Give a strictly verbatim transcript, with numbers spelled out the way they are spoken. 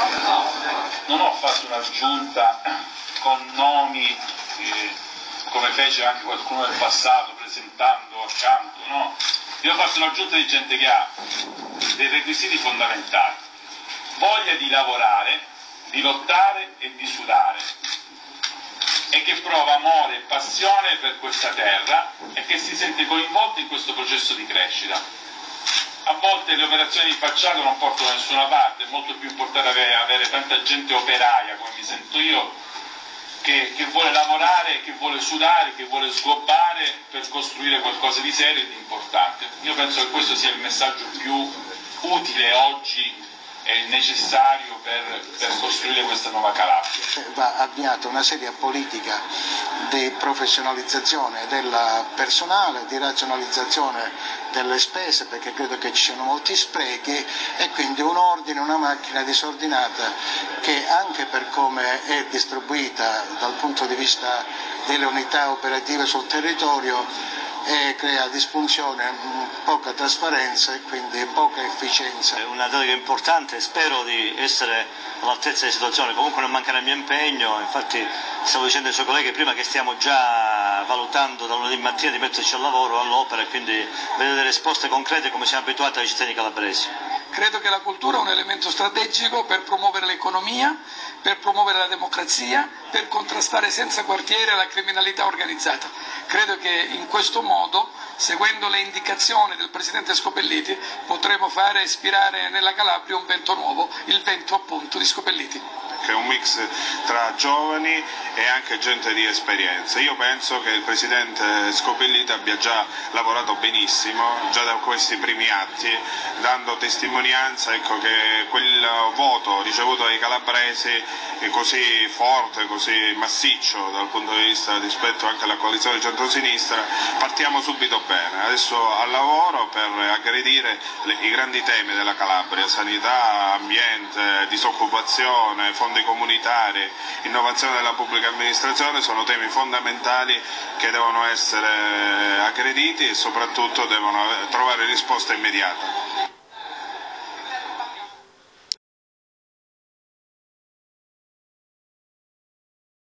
non ho fatto un'aggiunta con nomi eh, come fece anche qualcuno del passato presentando accanto, no? Io ho fatto un'aggiunta di gente che ha dei requisiti fondamentali: voglia di lavorare, di lottare e di sudare, e che prova amore e passione per questa terra e che si sente coinvolto in questo processo di crescita. A volte le operazioni di facciata non portano da nessuna parte, è molto più importante avere, avere tanta gente operaia, come mi sento io, che, che vuole lavorare, che vuole sudare, che vuole sgobbare per costruire qualcosa di serio e di importante. Io penso che questo sia il messaggio più utile oggi e necessario per, per costruire questa nuova Calabria. Va avviata una seria politica di professionalizzazione del personale, di razionalizzazione delle spese, perché credo che ci siano molti sprechi, e quindi un ordine, una macchina disordinata che anche per come è distribuita dal punto di vista delle unità operative sul territorio e crea disfunzione, poca trasparenza e quindi poca efficienza. È una delega importante, spero di essere all'altezza della situazione, comunque non mancherà il mio impegno, infatti stavo dicendo ai suoi colleghi prima che stiamo già valutando da lunedì mattina di metterci al lavoro, all'opera, e quindi vedere delle risposte concrete come siamo abituati ai cittadini calabresi. Credo che la cultura è un elemento strategico per promuovere l'economia, per promuovere la democrazia, per contrastare senza quartiere la criminalità organizzata. Credo che in questo modo, seguendo le indicazioni del Presidente Scopelliti, potremo fare ispirare nella Calabria un vento nuovo, il vento appunto di Scopelliti. Che è un mix tra giovani e anche gente di esperienza. Io penso che il Presidente Scopelliti abbia già lavorato benissimo, già da questi primi atti, dando testimonianza, ecco, che quel voto ricevuto dai calabresi è così forte, così massiccio dal punto di vista rispetto anche alla coalizione centrosinistra, partiamo subito bene. Adesso al lavoro per aggredire le, i grandi temi della Calabria: sanità, ambiente, disoccupazione, fondi comunitari, innovazione della pubblica amministrazione. Sono temi fondamentali che devono essere aggrediti e soprattutto devono trovare risposta immediata.